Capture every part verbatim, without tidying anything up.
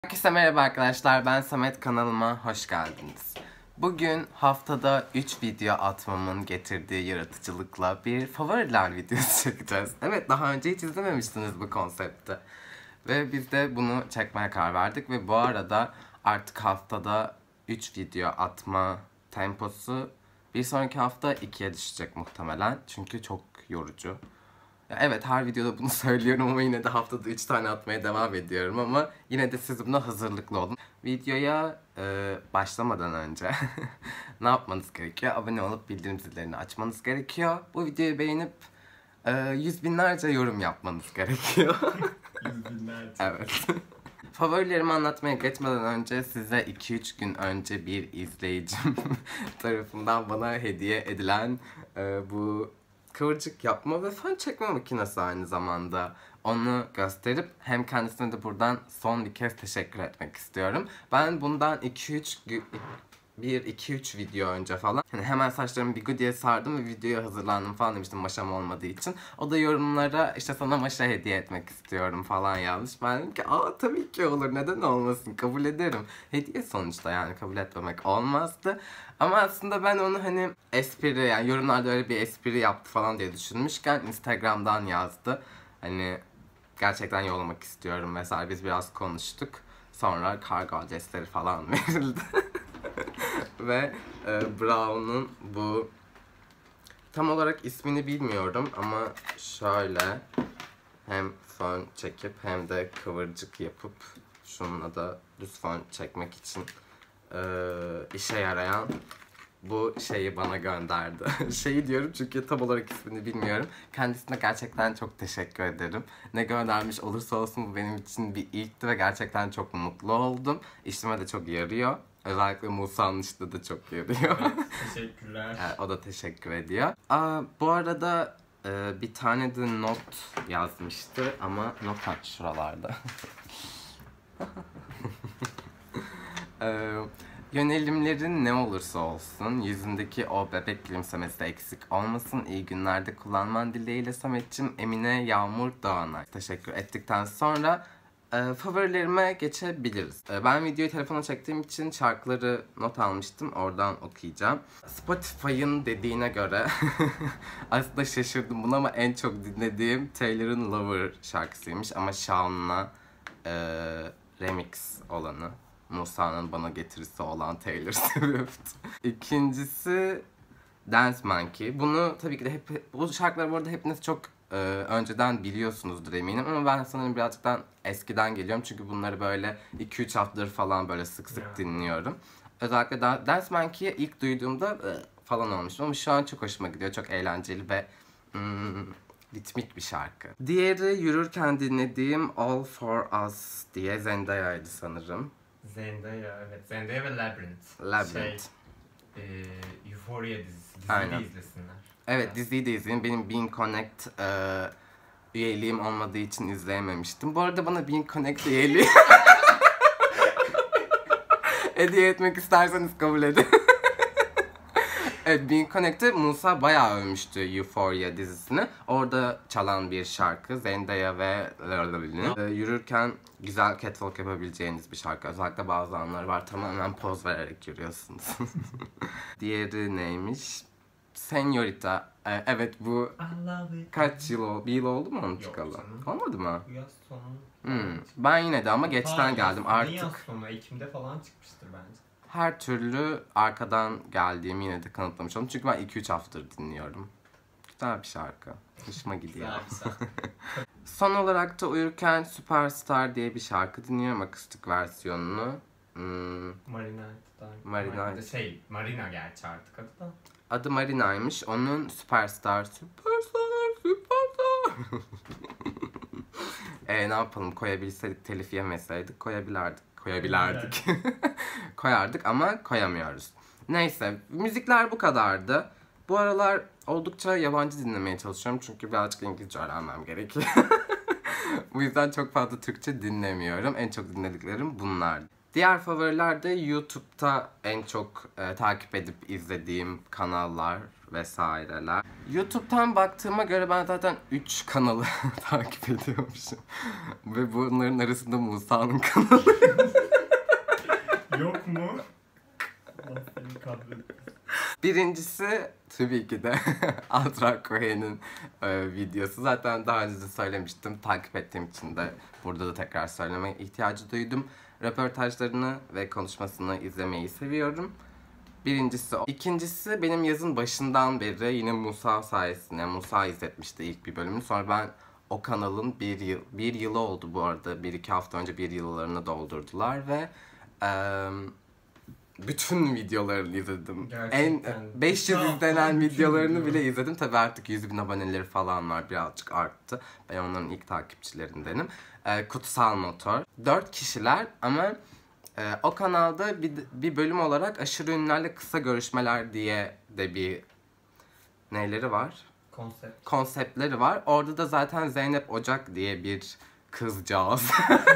Herkese merhaba arkadaşlar, ben Samet, kanalıma hoş geldiniz. Bugün haftada üç video atmamın getirdiği yaratıcılıkla bir favoriler videosu çekeceğiz. Evet, daha önce hiç izlememiştiniz bu konsepti. Ve biz de bunu çekmeye karar verdik ve bu arada artık haftada üç video atma temposu bir sonraki hafta ikiye düşecek muhtemelen. Çünkü çok yorucu. Evet, her videoda bunu söylüyorum ama yine de haftada üç tane atmaya devam ediyorum ama yine de siz buna hazırlıklı olun. Videoya e, başlamadan önce ne yapmanız gerekiyor? Abone olup bildirim zillerini açmanız gerekiyor. Bu videoyu beğenip e, yüz binlerce yorum yapmanız gerekiyor. Yüz binlerce. Evet. Favorilerimi anlatmaya geçmeden önce size iki üç gün önce bir izleyicim tarafından bana hediye edilen e, bu kıvırcık yapma ve fön çekme makinesi aynı zamanda. Onu gösterip hem kendisine de buradan son bir kez teşekkür etmek istiyorum. Ben bundan iki üç bir iki üç video önce falan hani hemen saçlarımı bigu diye sardım ve videoya hazırlandım falan demiştim maşam olmadığı için. O da yorumlara işte sana maşa hediye etmek istiyorum falan yazmış. Ben dedim ki aa tabii ki olur, neden olmasın, kabul ederim. Hediye sonuçta, yani kabul etmemek olmazdı. Ama aslında ben onu hani espri, yani yorumlarda öyle bir espri yaptı falan diye düşünmüşken Instagram'dan yazdı. Hani gerçekten yollamak istiyorum mesela, biz biraz konuştuk. Sonra kargo adresleri falan verildi. Ve e, Brown'un bu tam olarak ismini bilmiyorum ama şöyle hem fön çekip hem de kıvırcık yapıp şununla da düz fön çekmek için e, işe yarayan bu şeyi bana gönderdi. Şeyi diyorum çünkü tam olarak ismini bilmiyorum. Kendisine gerçekten çok teşekkür ederim. Ne göndermiş olursa olsun bu benim için bir ilkti ve gerçekten çok mutlu oldum. İşime de çok yarıyor. Özellikle Musa'nın işte de çok yarıyor. Teşekkürler. Evet, o da teşekkür ediyor. Aa, bu arada e, bir tane de not yazmıştı ama not aç şuralarda. Ee, yönelimlerin ne olursa olsun yüzündeki o bebek gülümsemesi de eksik olmasın. İyi günlerde kullanman dileğiyle Samet'cim. Emine Yağmur Doğanay. Teşekkür ettikten sonra e, favorilerime geçebiliriz. E, ben videoyu telefona çektiğim için şarkıları not almıştım. Oradan okuyacağım. Spotify'ın dediğine göre aslında şaşırdım buna ama en çok dinlediğim Taylor'ın Lover şarkısıymış ama Shawn'la e, remix olanı. Musa'nın bana getirisi olan Taylor Swift. İkincisi Dance Monkey. Bunu tabii ki de hep, bu şarkıları bu arada hepiniz çok e, önceden biliyorsunuzdur eminim ama ben sanırım birazcıktan eskiden geliyorum çünkü bunları böyle iki üç haftadır falan böyle sık sık Yeah. dinliyorum. Özellikle Dance Monkey'i ilk duyduğumda e, falan olmuştum ama şu an çok hoşuma gidiyor. Çok eğlenceli ve mm, ritmik bir şarkı. Diğeri yürürken dinlediğim All For Us diye Zendaya'ydı sanırım. Zendaya, evet. Zendaya ve Labyrinth. Labyrinth. Şey, e, Euphoria dizisi. Diziyi Aynen. de izlesinler. Evet, diziyi de izleyin. Benim Bean Connect e, üyeliğim olmadığı için izleyememiştim. Bu arada bana Bean Connect üyeliği hediye etmek isterseniz kabul edin. Evet, Bean Connect'te Musa bayağı övmüştü Euphoria dizisini. Orada çalan bir şarkı Zendaya ve ee, yürürken güzel catwalk yapabileceğiniz bir şarkı. Özellikle bazı anlar var, tamamen poz vererek yürüyorsunuz. Diğeri neymiş? Señorita. Ee, evet, bu kaç yıl oldu? Bir yıl oldu mu onun Yok çıkalı? canım. Olmadı mı? Bu yaz sonu. Hmm. Ben yine de ama geçten Hayır, geldim Ne artık. yaz sonu? Ekim'de falan çıkmıştır bence. Her türlü arkadan geldiğimi yine de kanıtlamış oldum. Çünkü ben iki üç haftadır dinliyorum. Güzel bir şarkı. Hoşuma gidiyor. Güzel güzel. Son olarak da uyurken Superstar diye bir şarkı dinliyorum, akustik versiyonunu. Hmm, Marina'dan. Marina. Şey, Marina gerçi artık adı da. adı Marina'ymış. Onun Superstar, Superstar, Superstar. e ne yapalım, koyabilseydik, telif yemeseydik koyabilirdik. Koyabilirdik. Koyardık ama koyamıyoruz. Neyse, müzikler bu kadardı. Bu aralar oldukça yabancı dinlemeye çalışıyorum çünkü birazcık İngilizce öğrenmem gerekiyor. Bu yüzden çok fazla Türkçe dinlemiyorum. En çok dinlediklerim bunlar. Diğer favoriler de YouTube'da en çok e, takip edip izlediğim kanallar vesaireler. YouTube'dan baktığıma göre ben zaten üç kanalı takip ediyormuşum. Ve bunların arasında Musa'nın kanalı. Yok mu? Allah seni kahretsin. Birincisi tabii ki de Azra Cohen'in e, videosu. Zaten daha önce de söylemiştim. Takip ettiğim için de burada da tekrar söylemeye ihtiyacı duydum. Röportajlarını ve konuşmasını izlemeyi seviyorum. Birincisi o. İkincisi benim yazın başından beri yine Musa sayesinde. Musa izletmişti ilk bir bölümünü. Sonra ben o kanalın bir yıl, bir yılı oldu bu arada. Bir iki hafta önce bir yıllarını doldurdular ve e, bütün videolarını izledim. Gerçekten. En beş yüz Bütün izlenen haftanın bütün videolarını video. bile izledim. Tabii artık yüz bin aboneleri falan var. Birazcık arttı. Ben onların ilk takipçilerindenim. Ee, Kutsal Motor. Dört kişiler ama e, o kanalda bir, bir bölüm olarak aşırı ünlülerle kısa görüşmeler diye de bir neleri var? Konsept. Konseptleri var. Orada da zaten Zeynep Ocak diye bir kızcağız.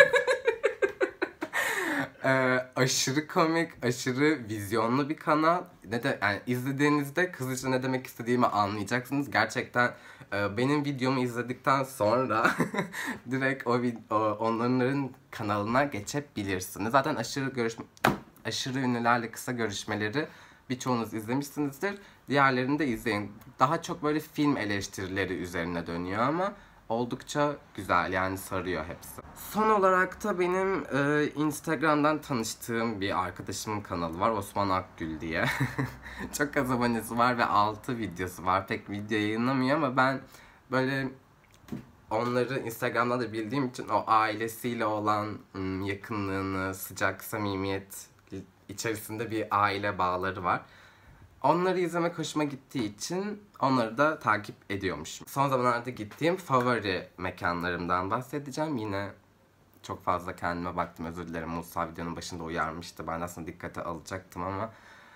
Ee, aşırı komik, aşırı vizyonlu bir kanal. Ne de yani izlediğinizde kızıca ne demek istediğimi anlayacaksınız. Gerçekten e, benim videomu izledikten sonra direkt o, vid- o onların kanalına geçebilirsiniz. Zaten aşırı görüşme aşırı ünlülerle kısa görüşmeleri birçoğunuz izlemişsinizdir. Diğerlerini de izleyin. Daha çok böyle film eleştirileri üzerine dönüyor ama oldukça güzel, yani sarıyor hepsi. Son olarak da benim e, Instagram'dan tanıştığım bir arkadaşımın kanalı var, Osman Akgül diye. Çok az abonesi var ve altı videosu var. Pek video yayınlamıyor ama ben böyle onları Instagram'da da bildiğim için o ailesiyle olan ım, yakınlığını, sıcak samimiyet içerisinde bir aile bağları var. Onları izlemek hoşuma gittiği için onları da takip ediyormuşum. Son zamanlarda gittiğim favori mekanlarımdan bahsedeceğim. Yine çok fazla kendime baktım, özür dilerim. Musa videonun başında uyarmıştı. Ben aslında dikkate alacaktım ama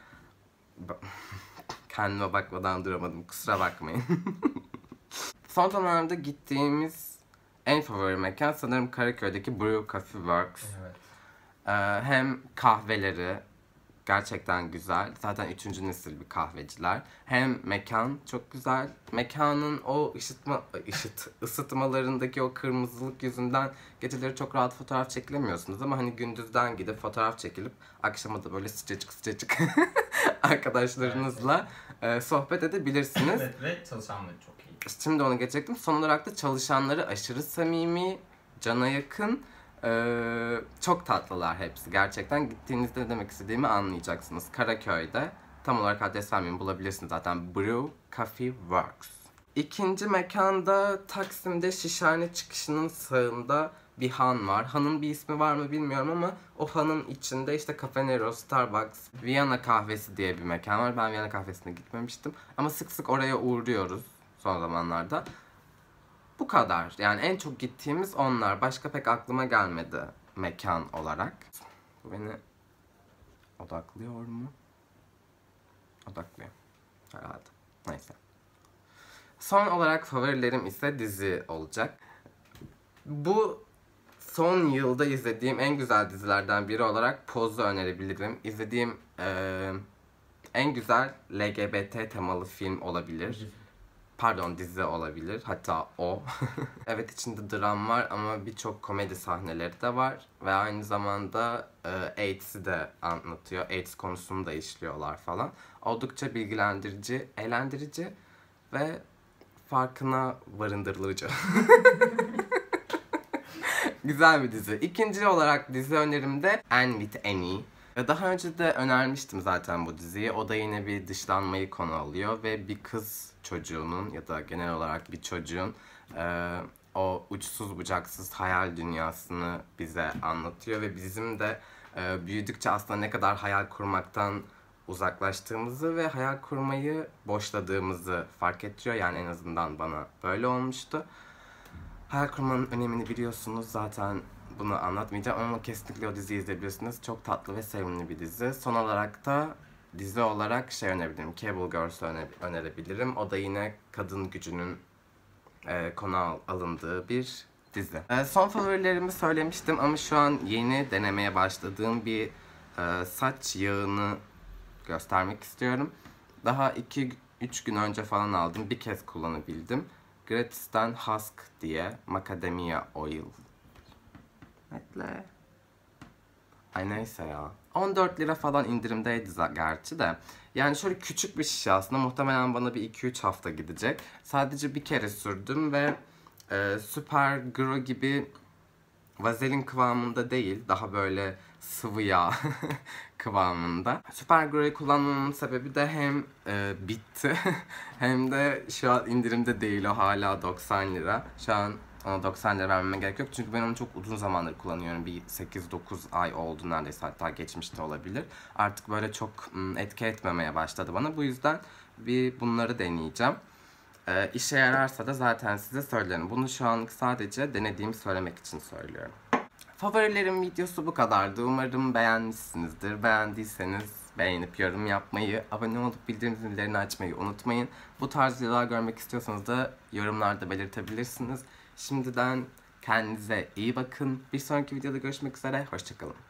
kendime bakmadan duramadım. Kusura bakmayın. Son zamanlarda gittiğimiz en favori mekan sanırım Karaköy'deki Brew Coffee Works. Evet. Ee, hem kahveleri gerçekten güzel. Zaten üçüncü nesil bir kahveciler. Hem mekan çok güzel. Mekanın o ışıtma, ışıt, ısıtmalarındaki o kırmızılık yüzünden geceleri çok rahat fotoğraf çekilemiyorsunuz. Ama hani gündüzden gidip fotoğraf çekilip akşama da böyle sıcacık sıcacık arkadaşlarınızla e, sohbet edebilirsiniz. Evet ve çalışanları çok iyi. Şimdi onu geçecektim. Son olarak da çalışanları aşırı samimi, cana yakın. Ee, çok tatlılar hepsi. Gerçekten gittiğinizde ne demek istediğimi anlayacaksınız. Karaköy'de, tam olarak adres vermeyeyim, bulabilirsiniz zaten. Brew Coffee Works. İkinci mekanda Taksim'de Şişhane çıkışının sağında bir han var. Hanın bir ismi var mı bilmiyorum ama o hanın içinde işte Cafe Nero, Starbucks, Viyana kahvesi diye bir mekan var. Ben Viyana kahvesine gitmemiştim ama sık sık oraya uğruyoruz son zamanlarda. Bu kadar. Yani en çok gittiğimiz onlar. Başka pek aklıma gelmedi mekan olarak. Bu beni odaklıyor mu? Odaklıyor. Herhalde. Neyse. Son olarak favorilerim ise dizi olacak. Bu son yılda izlediğim en güzel dizilerden biri olarak Poz'u önerebilirim. İzlediğim eee, en güzel L G B T temalı film olabilir. Pardon, dizi olabilir. Hatta o. Evet, içinde dram var ama birçok komedi sahneleri de var. Ve aynı zamanda e, AIDS'i de anlatıyor. AIDS konusunu da işliyorlar falan. Oldukça bilgilendirici, eğlendirici ve farkına varındırıcı. Güzel bir dizi. İkinci olarak dizi önerimde Anne with Annie. Daha önce de önermiştim zaten bu diziyi. O da yine bir dışlanmayı konu alıyor ve bir kız çocuğunun ya da genel olarak bir çocuğun e, o uçsuz bucaksız hayal dünyasını bize anlatıyor ve bizim de e, büyüdükçe aslında ne kadar hayal kurmaktan uzaklaştığımızı ve hayal kurmayı boşladığımızı fark ettiriyor. Yani en azından bana böyle olmuştu. Hayal kurmanın önemini biliyorsunuz zaten. Bunu anlatmayacağım ama kesinlikle o diziyi izleyebilirsiniz. Çok tatlı ve sevimli bir dizi. Son olarak da dizi olarak şey önerebilirim. Cable Girls'ı öne- önerebilirim. O da yine kadın gücünün e, konu al- alındığı bir dizi. E, son favorilerimi söylemiştim ama şu an yeni denemeye başladığım bir e, saç yağını göstermek istiyorum. Daha iki üç gün önce falan aldım. Bir kez kullanabildim. Gratis'ten Husk diye Macadamia Oil. Bekle. Ay neyse ya. on dört lira falan indirimdeydi gerçi de. Yani şöyle küçük bir şişe aslında. Muhtemelen bana bir iki üç hafta gidecek. Sadece bir kere sürdüm ve e, Supergro gibi vazelin kıvamında değil. Daha böyle sıvı yağ kıvamında. Supergro'yu kullanmamın sebebi de hem e, bitti hem de şu an indirimde değil, o hala doksan lira. Şu an ona doksan lira vermeme gerek yok çünkü ben onu çok uzun zamandır kullanıyorum. Bir sekiz dokuz ay oldu neredeyse, hatta geçmişte olabilir. Artık böyle çok etki etmemeye başladı bana. Bu yüzden bir bunları deneyeceğim. E, işe yararsa da zaten size söylerim. Bunu şu anlık sadece denediğimi söylemek için söylüyorum. Favorilerim videosu bu kadardı. Umarım beğenmişsinizdir. Beğendiyseniz beğenip yorum yapmayı, abone olup bildirim zillerini açmayı unutmayın. Bu tarz videolar görmek istiyorsanız da yorumlarda belirtebilirsiniz. Şimdiden kendinize iyi bakın. Bir sonraki videoda görüşmek üzere. Hoşçakalın.